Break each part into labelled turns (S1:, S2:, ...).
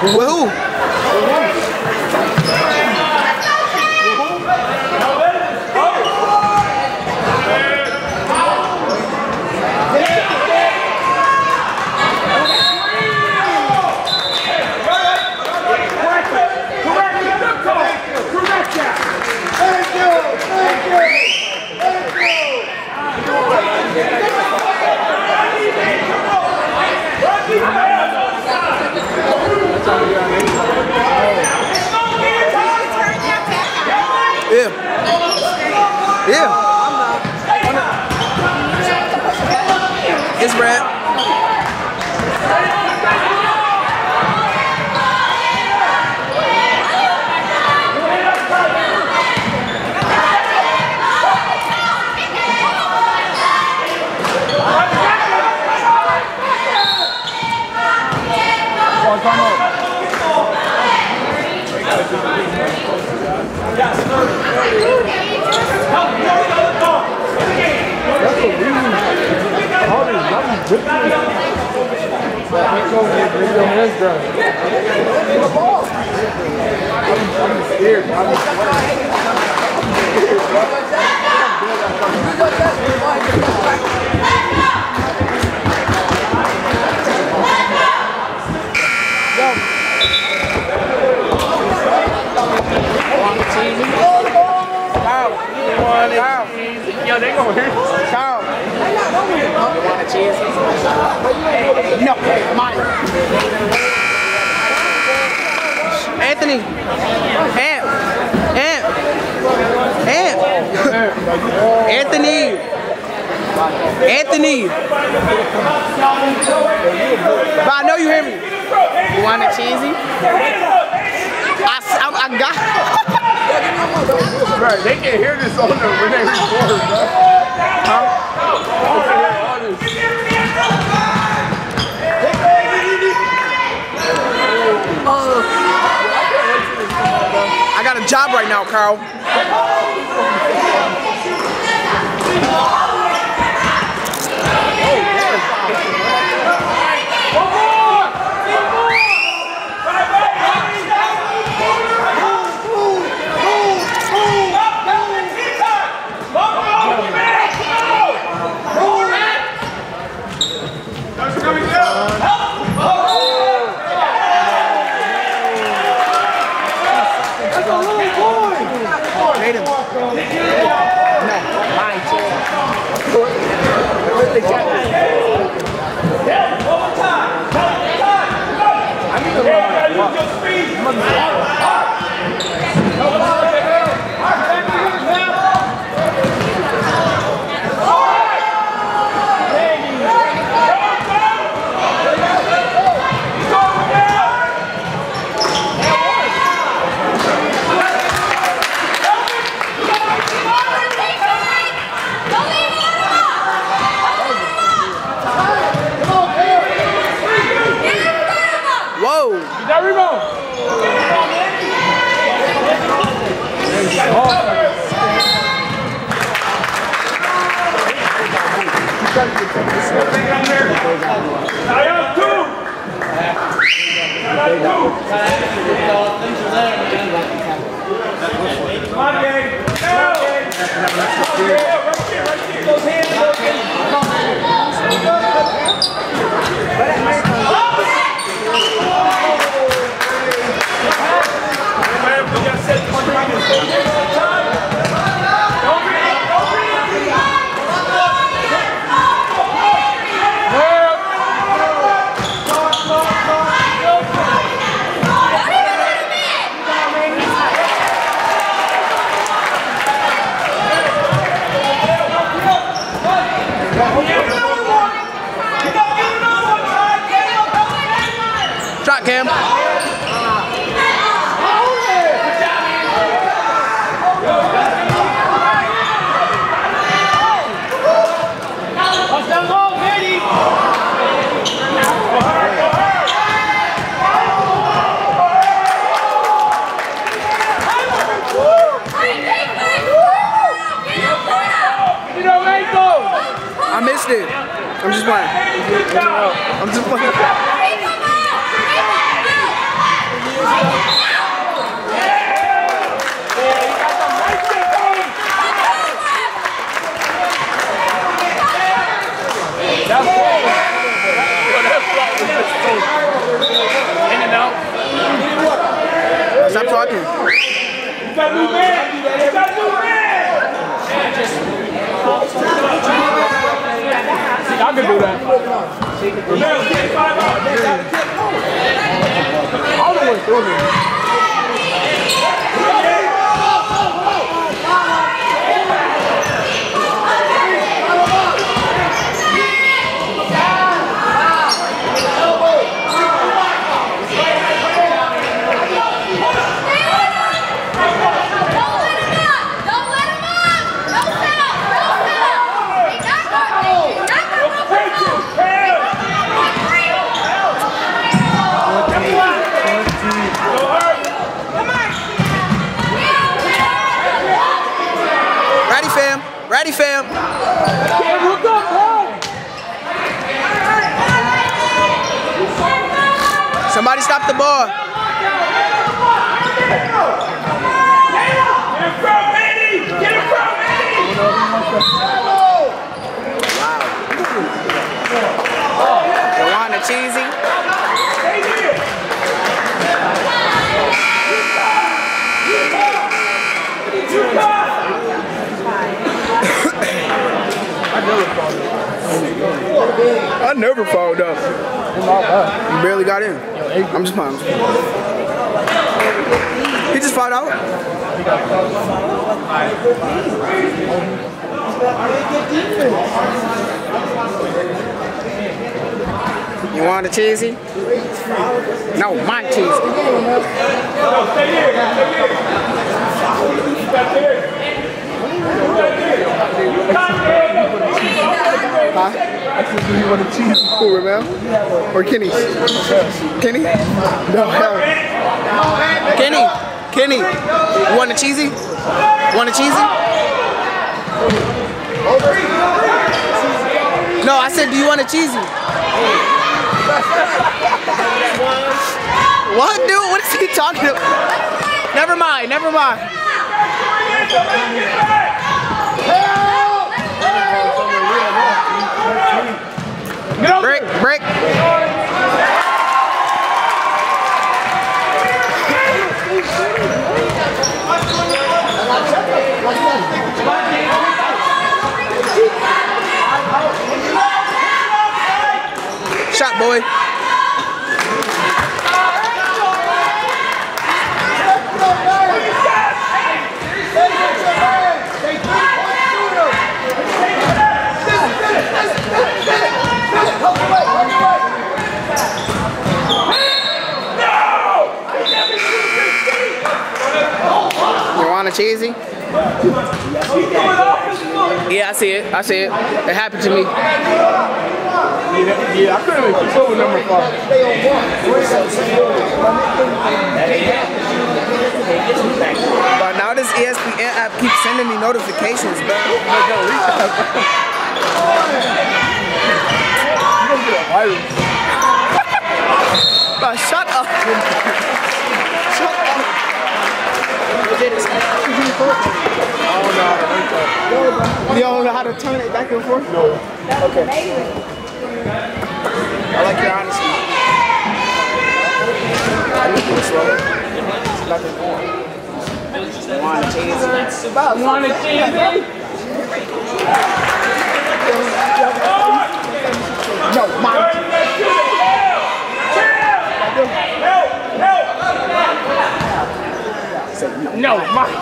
S1: With who? Yeah. It's Brad.
S2: Yo, they gonna hear Kyle. You want a cheese? No, mine.
S1: Anthony. Anthony. But I know you hear me.
S2: You want a cheesy?
S1: I got.
S3: Right, they can hear this on the when they record, bro. Huh?
S1: I got a job right now, Carl. Shot, Cam. I missed it. I'm just playing. I'm just playing.
S3: got new man! You got new man! I can do that. Remember, get 5 out. I don't want to throw me.
S1: Ready, fam. Somebody stop the ball.
S3: Get it from
S1: Wow. You want a cheesy?
S3: I never fouled up.
S1: You barely got in. I'm just playing. He just fouled out. You want a cheesy? No, my cheesy.
S3: No, stay here.
S1: Huh?
S3: Do you want a cheese?
S1: Who, Ramel? Or Kenny? Kenny? No, hell. Kenny, you want a cheesy? Want a cheesy? No, I said, do you want a cheesy? What, dude? What is he talking about? Never mind. Break. Shot, boy. You want a cheesy? Yeah, I see it. It happened to me.
S3: Yeah, I couldn't even keep up with number 5.
S1: But now this ESPN app keeps sending me notifications, bro. Bro, shut up. Shut up. You don't know how to turn it back and forth?
S3: No.
S1: Okay. I like your honesty. I need to slow. It's nothing more. You want a cheesy? You want a cheesy? No, mine.
S3: No, mine.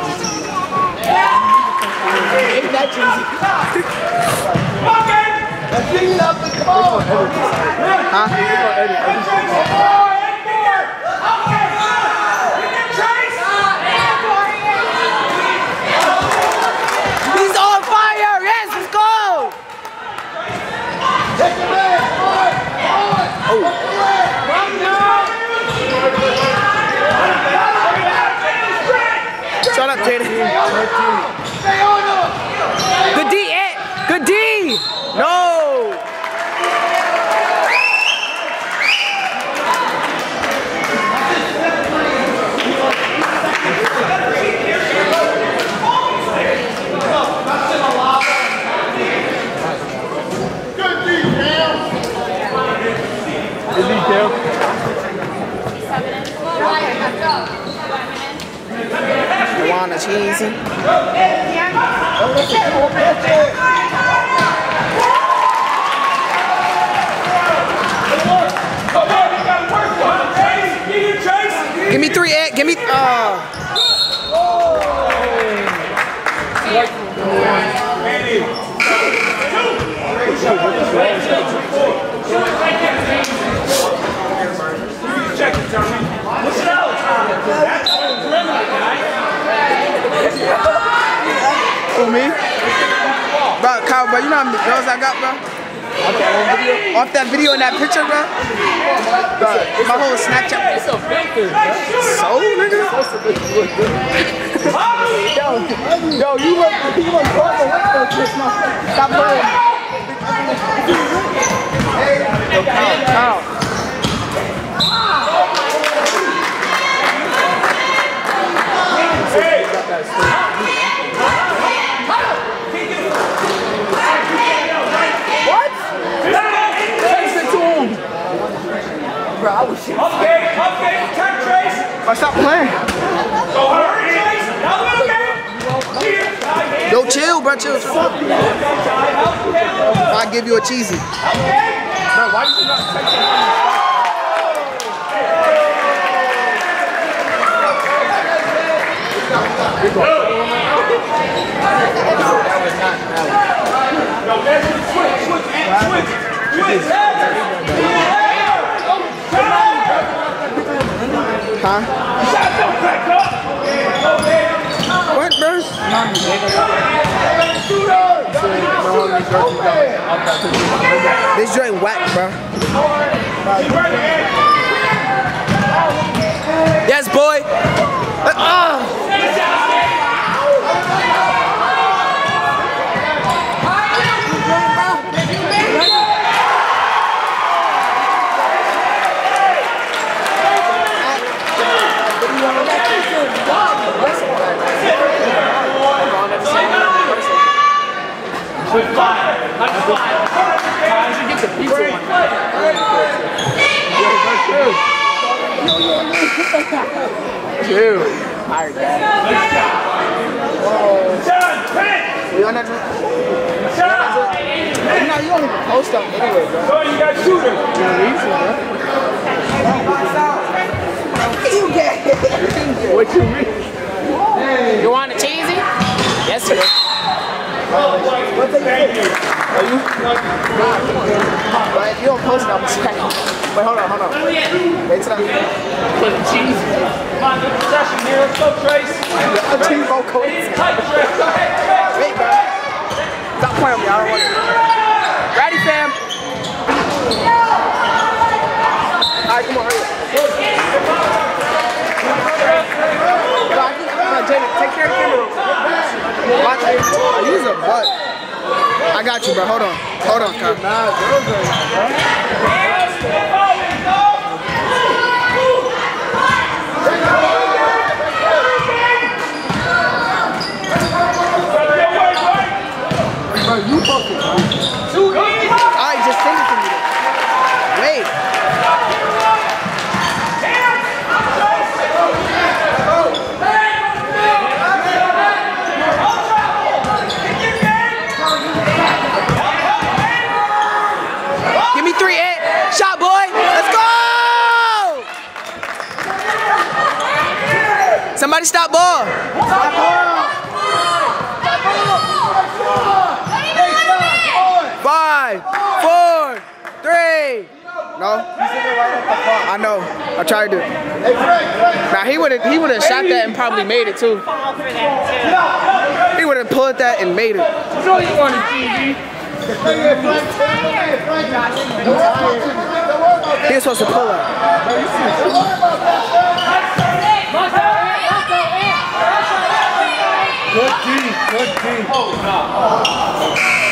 S1: Ain't that cheesy? Huh? He's on fire! Yes, let's go! Oh. Shut up, Tatum. Good D, Ed. Good D. No. cheesy. Give me 3, Ed. Give me.
S2: Check it, Tommy. What's it out?
S1: Who, me? Bro, Kyle, bro, you know how many girls I got, bro? Off that video and that picture, bro? Bro, my whole Snapchat. It's a filter, bro. So, nigga? Yo, you look normal. Stop playing. Yo, Kyle. What? Listen to him. Bro, I was shit.
S2: Okay, attack Trace.
S1: Stop playing.
S2: Go hurry, Trace.
S1: Yo, chill, bro, chill. I'll give you a cheesy.
S3: Bro, why did you not take that?
S1: Huh? What, bro? This joint whack, bro. Yes, boy. Chill. Alright, guys. You on that drink? You don't even post up anyway, bro.
S2: So you got shooter.
S1: You get it.
S3: What you mean?
S1: You want a cheesy? Yes, sir.
S2: Thank you.
S1: Are you? But if you don't post it, I'm checking. Wait, hold on. Wait till I put the cheese.
S2: Come on, good possession here. Let's go, Trace.
S1: Cheese both coats.
S2: Tight, Trace. Go ahead, Trace.
S1: Wait, bro. Stop playing with me. I don't want it. Ready, fam? Alright, come on, hurry up. Jaden, take care of the camera. Watch it. Use a butt. I got you, bro. Hold on, Kyle.
S3: You fucking.
S1: Alright, just send it to me. Wait. Give me 3, Ed. Shot, boy. Let's go. Somebody stop ball. Stop ball. 5, 4, 3. No. I know. I tried to. Nah, he would have shot that and probably made it too. He would have pulled that and made it.
S2: So you want a TV?
S1: He was supposed to pull up.
S3: Good D.
S2: Oh, no.